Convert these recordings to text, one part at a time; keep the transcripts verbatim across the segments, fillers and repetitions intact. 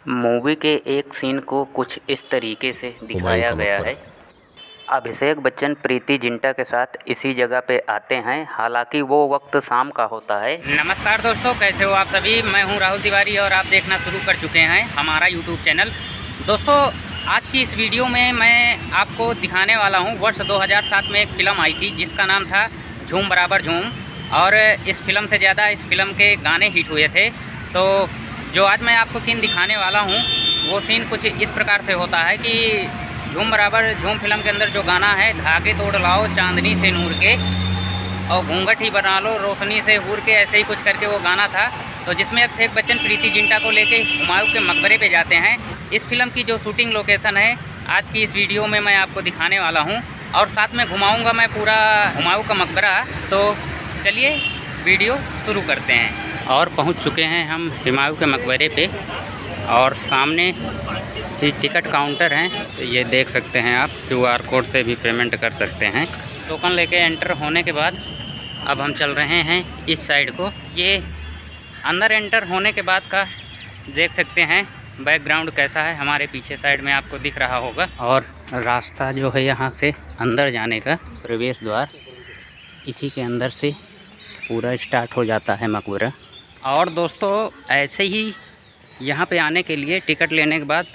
Movie के एक scene को कुछ इस तरीके से दिखाया गया है। अभिषेक बच्चन प्रीति जिंटा के साथ इसी जगह पे आते हैं, हालांकि वो वक्त शाम का होता है। नमस्कार दोस्तों, कैसे हो आप सभी। मैं हूं राहुल तिवारी और आप देखना शुरू कर चुके हैं हमारा यूट्यूब चैनल। दोस्तों, आज की इस वीडियो में मैं आपको दिखाने वाला हूं वर्ष दो हज़ार सात में एक फ़िल्म आई थी जिसका नाम था झूम बराबर झूम, और इस फिल्म से ज़्यादा इस फिल्म के गाने हिट हुए थे। तो जो आज मैं आपको सीन दिखाने वाला हूं वो सीन कुछ इस प्रकार से होता है कि झूम बराबर झूम फिल्म के अंदर जो गाना है, धागे तोड़ लाओ चांदनी से नूर के और घूंघट ही बना लो रोशनी से हूर के, ऐसे ही कुछ करके वो गाना था। तो जिसमें अभिषेक बच्चन प्रीति जिंटा को लेके हुमायूं के मकबरे पे जाते हैं। इस फिल्म की जो शूटिंग लोकेशन है आज की इस वीडियो में मैं आपको दिखाने वाला हूं, और साथ में घुमाऊंगा मैं पूरा हुमायूं का मकबरा। तो चलिए वीडियो शुरू करते हैं। और पहुंच चुके हैं हम हुमायूं के मकबरे पे, और सामने ही टिकट काउंटर हैं। तो ये देख सकते हैं आप, क्यू आर कोड से भी पेमेंट कर सकते हैं। टोकन लेके एंटर होने के बाद अब हम चल रहे हैं इस साइड को। ये अंदर एंटर होने के बाद का देख सकते हैं बैकग्राउंड कैसा है, हमारे पीछे साइड में आपको दिख रहा होगा। और रास्ता जो है यहाँ से अंदर जाने का प्रवेश द्वार, इसी के अंदर से पूरा स्टार्ट हो जाता है मकबरा। और दोस्तों, ऐसे ही यहाँ पे आने के लिए टिकट लेने के बाद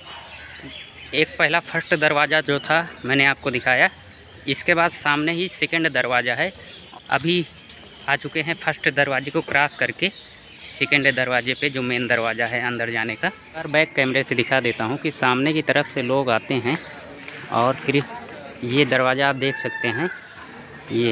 एक पहला फर्स्ट दरवाज़ा जो था मैंने आपको दिखाया, इसके बाद सामने ही सेकंड दरवाज़ा है। अभी आ चुके हैं फर्स्ट दरवाजे को क्रॉस करके सेकंड दरवाजे पे, जो मेन दरवाज़ा है अंदर जाने का। और बैक कैमरे से दिखा देता हूँ कि सामने की तरफ से लोग आते हैं, और फिर ये दरवाज़ा आप देख सकते हैं, ये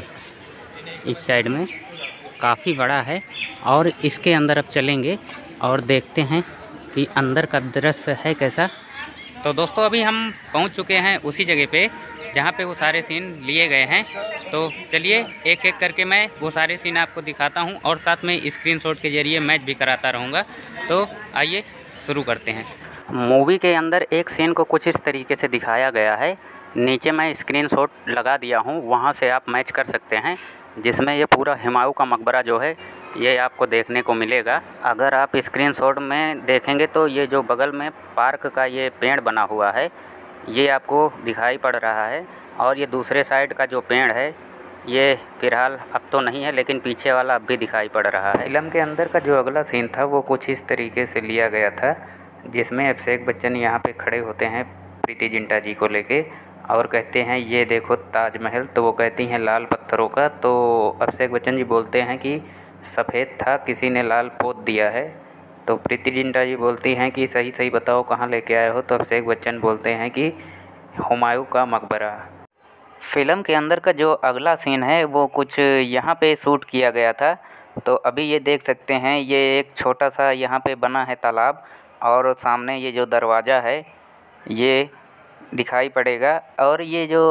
इस साइड में काफ़ी बड़ा है। और इसके अंदर अब चलेंगे और देखते हैं कि अंदर का दृश्य है कैसा। तो दोस्तों, अभी हम पहुंच चुके हैं उसी जगह पे जहां पे वो सारे सीन लिए गए हैं। तो चलिए एक एक करके मैं वो सारे सीन आपको दिखाता हूं, और साथ में स्क्रीनशॉट के ज़रिए मैच भी कराता रहूँगा। तो आइए शुरू करते हैं। मूवी के अंदर एक सीन को कुछ इस तरीके से दिखाया गया है। नीचे मैं स्क्रीनशॉट लगा दिया हूँ, वहाँ से आप मैच कर सकते हैं, जिसमें ये पूरा हुमायूं का मकबरा जो है ये आपको देखने को मिलेगा। अगर आप स्क्रीनशॉट में देखेंगे तो ये जो बगल में पार्क का ये पेड़ बना हुआ है ये आपको दिखाई पड़ रहा है, और ये दूसरे साइड का जो पेड़ है ये फ़िलहाल अब तो नहीं है, लेकिन पीछे वाला अब भी दिखाई पड़ रहा है। फिल्म के अंदर का जो अगला सीन था वो कुछ इस तरीके से लिया गया था, जिसमें अभिषेक बच्चन यहाँ पे खड़े होते हैं प्रीति जिंटा जी को लेके और कहते हैं ये देखो ताजमहल। तो वो कहती हैं लाल पत्थरों का। तो अभिषेक बच्चन जी बोलते हैं कि सफ़ेद था, किसी ने लाल पोत दिया है। तो प्रीति जिंटा जी बोलती हैं कि सही सही बताओ कहाँ लेके आए हो। तो अभिषेक बच्चन बोलते हैं कि हुमायूं का मकबरा। फ़िल्म के अंदर का जो अगला सीन है वो कुछ यहाँ पे शूट किया गया था। तो अभी ये देख सकते हैं, ये एक छोटा सा यहाँ पे बना है तालाब, और सामने ये जो दरवाज़ा है ये दिखाई पड़ेगा। और ये जो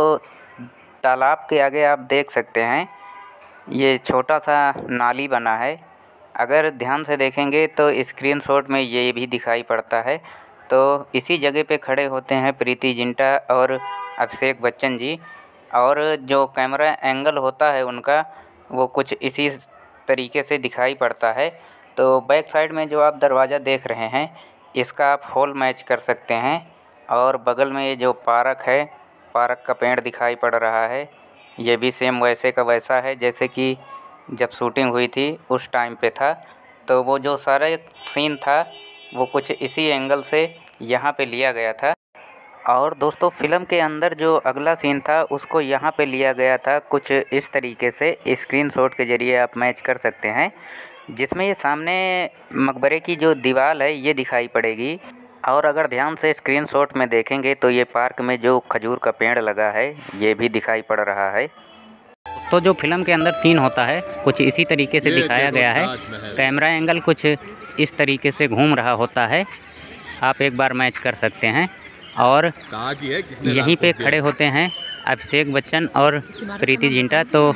तालाब के आगे आप देख सकते हैं ये छोटा सा नाली बना है। अगर ध्यान से देखेंगे तो स्क्रीनशॉट में ये भी दिखाई पड़ता है। तो इसी जगह पे खड़े होते हैं प्रीति जिंटा और अभिषेक बच्चन जी, और जो कैमरा एंगल होता है उनका वो कुछ इसी तरीके से दिखाई पड़ता है। तो बैक साइड में जो आप दरवाज़ा देख रहे हैं इसका आप होल मैच कर सकते हैं, और बगल में ये जो पार्क है, पार्क का पेड़ दिखाई पड़ रहा है, ये भी सेम वैसे का वैसा है जैसे कि जब शूटिंग हुई थी उस टाइम पे था। तो वो जो सारा सीन था वो कुछ इसी एंगल से यहाँ पे लिया गया था। और दोस्तों, फ़िल्म के अंदर जो अगला सीन था उसको यहाँ पे लिया गया था कुछ इस तरीके से, स्क्रीनशॉट के ज़रिए आप मैच कर सकते हैं, जिसमें ये सामने मकबरे की जो दीवार है ये दिखाई पड़ेगी। और अगर ध्यान से स्क्रीनशॉट में देखेंगे तो ये पार्क में जो खजूर का पेड़ लगा है ये भी दिखाई पड़ रहा है। तो जो फिल्म के अंदर सीन होता है कुछ इसी तरीके से दिखाया गया है। कैमरा एंगल कुछ इस तरीके से घूम रहा होता है, आप एक बार मैच कर सकते हैं। और यहीं पे खड़े होते हैं अभिषेक बच्चन और प्रीति जिंटा। तो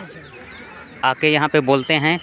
आके यहाँ पे बोलते हैं,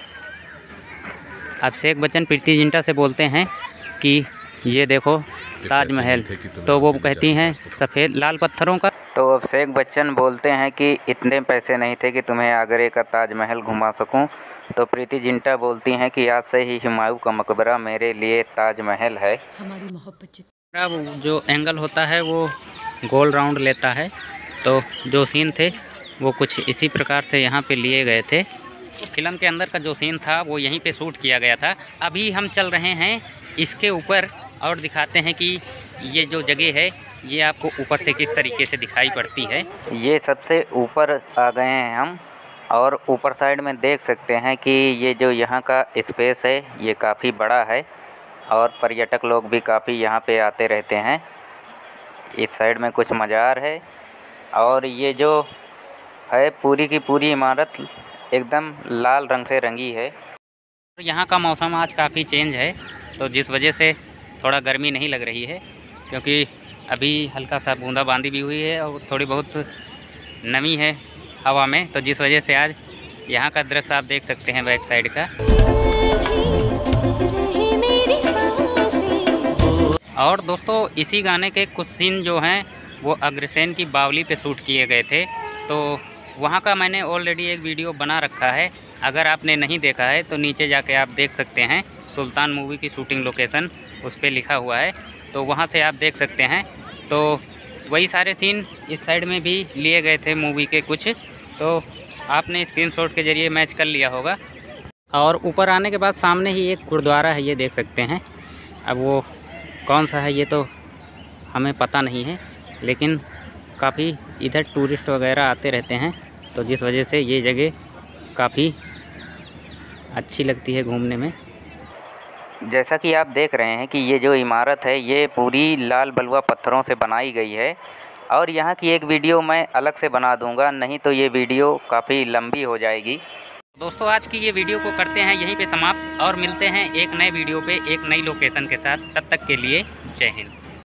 अभिषेक बच्चन प्रीति जिंटा से बोलते हैं कि ये देखो ताजमहल। तो वो कहती हैं सफ़ेद लाल पत्थरों का। तो अभिषेक बच्चन बोलते हैं कि इतने पैसे नहीं थे कि तुम्हें आगरे का ताजमहल घुमा सकूं। तो प्रीति जिंटा बोलती हैं कि आज से ही हुमायूं का मकबरा मेरे लिए ताजमहल है। हमारी मोहब्बत अब जो एंगल होता है वो गोल राउंड लेता है, तो जो सीन थे वो कुछ इसी प्रकार से यहाँ पे लिए गए थे। फिल्म के अंदर का जो सीन था वो यहीं पे शूट किया गया था। अभी हम चल रहे हैं इसके ऊपर और दिखाते हैं कि ये जो जगह है ये आपको ऊपर से किस तरीके से दिखाई पड़ती है। ये सबसे ऊपर आ गए हैं हम और ऊपर साइड में देख सकते हैं कि ये जो यहाँ का स्पेस है ये काफ़ी बड़ा है और पर्यटक लोग भी काफ़ी यहाँ पे आते रहते हैं। इस साइड में कुछ मज़ार है और ये जो है पूरी की पूरी इमारत एकदम लाल रंग से रंगी है। यहाँ का मौसम आज काफ़ी चेंज है, तो जिस वजह से थोड़ा गर्मी नहीं लग रही है, क्योंकि अभी हल्का सा बूंदाबांदी भी हुई है और थोड़ी बहुत नमी है हवा में, तो जिस वजह से आज यहाँ का दृश्य आप देख सकते हैं बैक साइड का। और दोस्तों इसी गाने के कुछ सीन जो हैं वो अग्रसेन की बावली पे शूट किए गए थे, तो वहाँ का मैंने ऑलरेडी एक वीडियो बना रखा है। अगर आपने नहीं देखा है तो नीचे जाके आप देख सकते हैं, सुल्तान मूवी की शूटिंग लोकेशन उस पर लिखा हुआ है, तो वहाँ से आप देख सकते हैं। तो वही सारे सीन इस साइड में भी लिए गए थे मूवी के कुछ, तो आपने स्क्रीनशॉट के ज़रिए मैच कर लिया होगा। और ऊपर आने के बाद सामने ही एक गुरुद्वारा है, ये देख सकते हैं। अब वो कौन सा है ये तो हमें पता नहीं है, लेकिन काफ़ी इधर टूरिस्ट वगैरह आते रहते हैं, तो जिस वजह से ये जगह काफ़ी अच्छी लगती है घूमने में। जैसा कि आप देख रहे हैं कि ये जो इमारत है ये पूरी लाल बलुआ पत्थरों से बनाई गई है और यहाँ की एक वीडियो मैं अलग से बना दूँगा, नहीं तो ये वीडियो काफ़ी लंबी हो जाएगी। दोस्तों आज की ये वीडियो को करते हैं यहीं पे समाप्त और मिलते हैं एक नए वीडियो पे एक नई लोकेशन के साथ। तब तक के लिए जय हिंद।